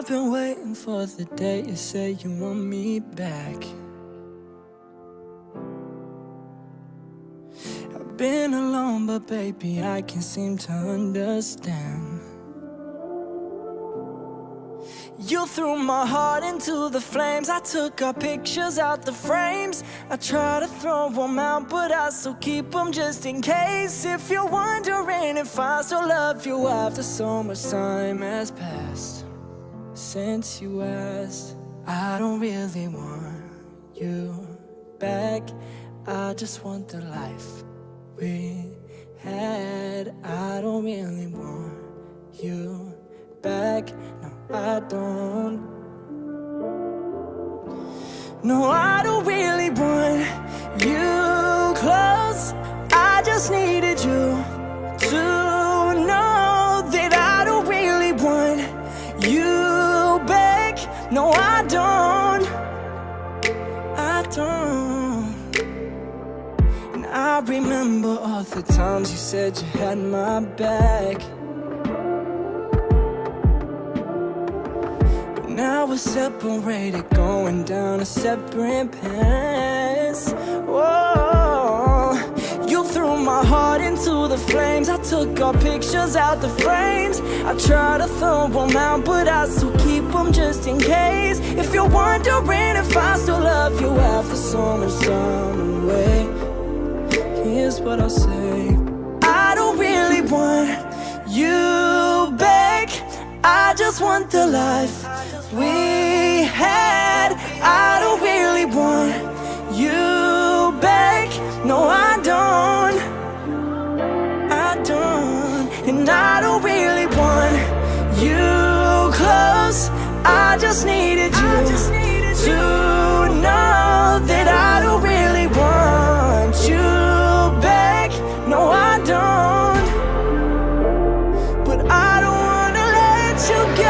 I've been waiting for the day you say you want me back. I've been alone, but baby, I can't seem to understand. You threw my heart into the flames. I took our pictures out the frames. I try to throw them out, but I still keep them just in case. If you're wondering if I still love you after so much time has passed since you asked, I don't really want you back. I just want the life we had. I don't really want you back. No, I don't. No, I don't really want you close. I just needed you to know that I don't really want you back. No, I don't. I don't. And I remember all the times you said you had my back. Now we're separated, going down a separate path. Whoa. You threw my heart into the flames. I took our pictures out the frames. I try to throw them out, but I still keep them just in case. If you're wondering if I still love you after so much time away, here's what I'll say. I don't really want you back. I just want the life we had. I don't really want you back. No, I don't. I don't. And I don't really want you close. I just needed you to know that I don't really want you back. No, I don't. But I don't wanna let you go.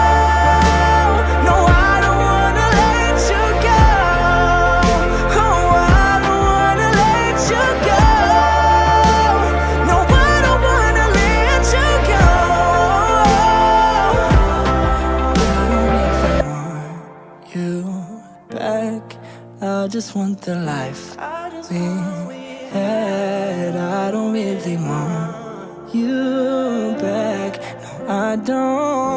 I just want the life we had. I don't really want you back. No, I don't.